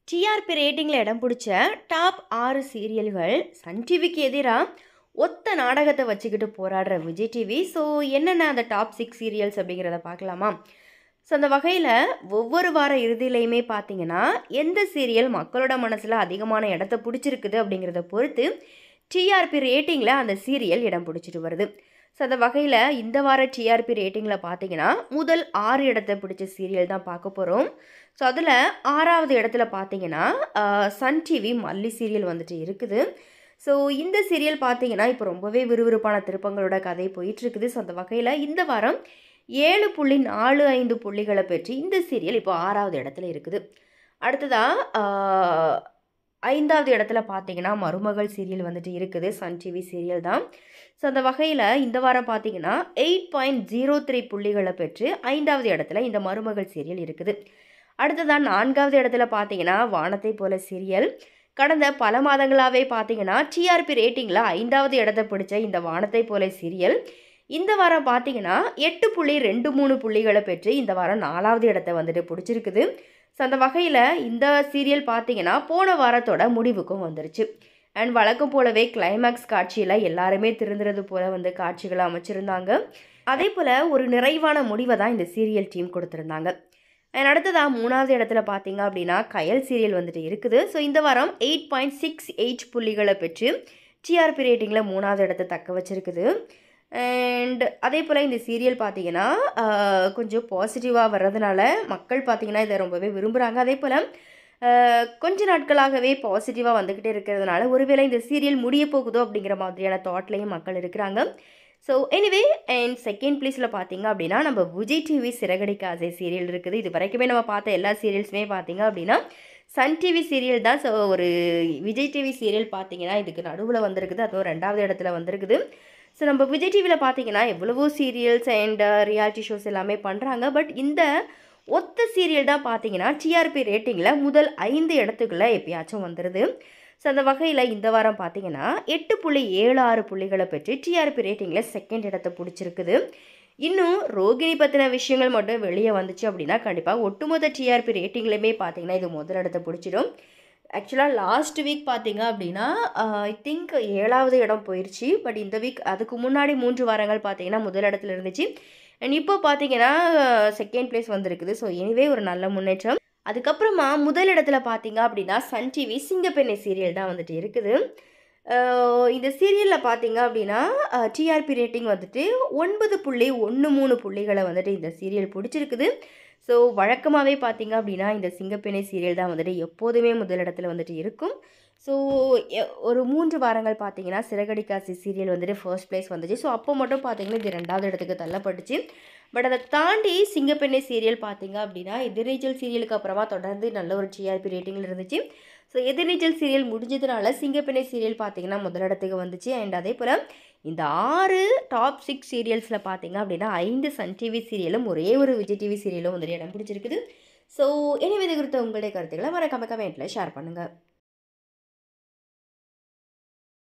TRP ரேட்டிங்கில் இடம் பிடிச்ச top 6 சீரியல்கள் Sun டிவிக்கு எதிராக ஒத்த நாடகத்தை வச்சுக்கிட்டு போராடுற விஜய் டிவி. ஸோ என்னென்ன அந்த டாப் 6 சீரியல்ஸ் அப்படிங்கிறத பார்க்கலாமா? ஸோ அந்த வகையில் ஒவ்வொரு வார இறுதியிலையுமே பார்த்தீங்கன்னா எந்த சீரியல் மக்களோட மனசில் அதிகமான இடத்த பிடிச்சிருக்குது அப்படிங்கிறத பொறுத்து டிஆர்பி ரேட்டிங்கில் அந்த சீரியல் இடம் பிடிச்சிட்டு வருது. ஸோ அந்த வகையில் இந்த வார டிஆர்பி ரேட்டிங்கில் பார்த்தீங்கன்னா முதல் 6 இடத்த பிடிச்ச சீரியல் தான் பார்க்க போகிறோம். ஸோ அதில் 6வது இடத்துல பார்த்தீங்கன்னா சன் டிவி மல்லி சீரியல் வந்துட்டு இருக்குது. ஸோ இந்த சீரியல் பார்த்தீங்கன்னா இப்போ ரொம்பவே விறுவிறுப்பான திருப்பங்களோட கதை போயிட்டுருக்குது. ஸோ அந்த வகையில் இந்த வாரம் 7.45 புள்ளிகளை பெற்று இந்த சீரியல் இப்போ 6வது இடத்துல இருக்குது. அடுத்ததாக 5வது இடத்துல பார்த்தீங்கன்னா மருமகள் சீரியல் வந்துட்டு இருக்குது. சன் டிவி சீரியல் தான். ஸோ அந்த வகையில் இந்த வாரம் பார்த்தீங்கன்னா 8.03 புள்ளிகளை பெற்று 5வது இடத்துல இந்த மருமகள் சீரியல் இருக்குது. அடுத்ததான் 4வது இடத்துல பார்த்தீங்கன்னா வானத்தை போல சீரியல். கடந்த பல மாதங்களாகவே பார்த்தீங்கன்னா டிஆர்பி ரேட்டிங்கில் 5வது இடத்தை பிடிச்ச இந்த வானத்தை போல சீரியல் இந்த வாரம் பார்த்தீங்கன்னா 8.23 புள்ளிகளை பெற்று இந்த வாரம் 4வது இடத்தை வந்துட்டு பிடிச்சிருக்குது. ஸோ அந்த வகையில் இந்த சீரியல் பார்த்தீங்கன்னா போன வாரத்தோட முடிவுக்கும் வந்துருச்சு. அண்ட் வழக்கம் போலவே கிளைமேக்ஸ் காட்சியில் எல்லாருமே திருந்துறது போல் வந்து காட்சிகளை அமைச்சிருந்தாங்க. அதே போல் ஒரு நிறைவான முடிவை தான் இந்த சீரியல் டீம் கொடுத்துருந்தாங்க. அண்ட் அடுத்ததாக 3வது இடத்துல பார்த்தீங்க அப்படின்னா கயல் சீரியல் வந்துட்டு இருக்குது. ஸோ இந்த வாரம் 8.68 புள்ளிகளை பெற்று டிஆர்பி ரேட்டிங்கில் 3வது இடத்தை தக்க வச்சிருக்குது. அண்ட் அதே போல் இந்த சீரியல் பார்த்தீங்கன்னா கொஞ்சம் பாசிட்டிவாக வர்றதுனால மக்கள் பார்த்தீங்கன்னா இதை ரொம்பவே விரும்புகிறாங்க. அதே போல் கொஞ்ச நாட்களாகவே பாசிட்டிவாக வந்துக்கிட்டே இருக்கிறதுனால ஒருவேளை இந்த சீரியல் முடிய போகுதோ அப்படிங்கிற மாதிரியான தாட்லேயும் மக்கள் இருக்கிறாங்க. ஸோ எனிவே அண்ட் செகண்ட் ப்ளேஸில் பார்த்தீங்க அப்படின்னா நம்ம விஜய் டிவி சிறகடிக்க ஆசை சீரியல் இருக்குது. இது வரைக்குமே நம்ம பார்த்த எல்லா சீரியல்ஸுமே பார்த்தீங்க அப்படின்னா சன் டிவி சீரியல் தான். ஸோ ஒரு விஜய் டிவி சீரியல் பார்த்தீங்கன்னா இதுக்கு நடுவில் வந்திருக்குது, அதுவும் 2வது இடத்துல வந்திருக்குது. ஸோ நம்ம விஜய் டிவியில் பார்த்தீங்கன்னா எவ்வளவோ சீரியல்ஸ் அண்ட் ரியாலிட்டி ஷோஸ் எல்லாமே பண்ணுறாங்க. பட் இந்த ஒத்த சீரியல் தான் பார்த்தீங்கன்னா டிஆர்பி ரேட்டிங்கில் முதல் 5 இடத்துக்குள்ளே எப்பயாச்சும் வந்துடுது. ஸோ அந்த வகையில் இந்த வாரம் பார்த்தீங்கன்னா 8.76 புள்ளிகளை பெற்று டிஆர்பி ரேட்டிங்கில் செகண்ட் இடத்தை பிடிச்சிருக்குது. இன்னும் ரோகிணி பற்றின விஷயங்கள் மட்டும் வெளியே வந்துச்சு அப்படின்னா கண்டிப்பாக ஒட்டுமொத்த டிஆர்பி ரேட்டிங்லையுமே பார்த்தீங்கன்னா இது முதல் இடத்தை பிடிச்சிடும். ஆக்சுவலாக லாஸ்ட் வீக் பார்த்தீங்க அப்படின்னா ஐ திங்க் 7வது இடம் போயிடுச்சு. பட் இந்த வீக் அதுக்கு முன்னாடி 3 வாரங்கள் பார்த்தீங்கன்னா முதல் இடத்துல இருந்துச்சு. அண்ட் இப்போ பார்த்தீங்கன்னா செகண்ட் பிளேஸ் வந்திருக்குது. ஸோ எனிவே ஒரு நல்ல முன்னேற்றம். அதுக்கப்புறமா முதல் இடத்துல பார்த்தீங்க அப்படின்னா சன் டிவி சிங்கப்பெண்ணை சீரியல் தான் வந்துட்டு இருக்குது. இந்த சீரியலில் பார்த்தீங்க அப்படின்னா டிஆர்பி ரேட்டிங் வந்துட்டு 9.13 புள்ளிகளை வந்துட்டு இந்த சீரியல் பிடிச்சிருக்குது. ஸோ வழக்கமாகவே பார்த்தீங்க அப்படின்னா இந்த சிங்கப்பெண்ணை சீரியல் தான் வந்துட்டு எப்போதுமே முதலிடத்தில் வந்துட்டு இருக்கும். ஸோ ஒரு 3 வாரங்கள் பார்த்தீங்கன்னா சிறகடிக்காசி சீரியல் வந்துட்டு ஃபர்ஸ்ட் பிளேஸ் வந்துச்சு. ஸோ அப்போ மட்டும் பார்த்தீங்கன்னா இது 2வது இடத்துக்கு தள்ளப்பட்டுச்சு. பட் அதை தாண்டி சிங்கப்பெண்ணை சீரியல் பார்த்தீங்க அப்படின்னா எதிர்நீச்சல் சீரியலுக்கு அப்புறமா தொடர்ந்து நல்ல ஒரு டிஆர்பி ரேட்டிங்கில் இருந்துச்சு. ஸோ எதிர்நீச்சல் சீரியல் முடிஞ்சதுனால சிங்கப்பெண்ணை சீரியல் பார்த்தீங்கன்னா முதலிடத்துக்கு வந்துச்சு. அண்ட் அதே போல் இந்த 6 டாப் 6 சீரியல்ஸில் பார்த்தீங்க அப்படின்னா 5 சன் டிவி சீரியலும் ஒரே ஒரு விஜய் டிவி சீரியலும் வந்துட்டு இடம் பிடிச்சிருக்குது. ஸோ எனவே இது குறித்த உங்களுடைய கருத்துக்களை மறக்காம கமெண்ட்டில் ஷேர் பண்ணுங்கள்.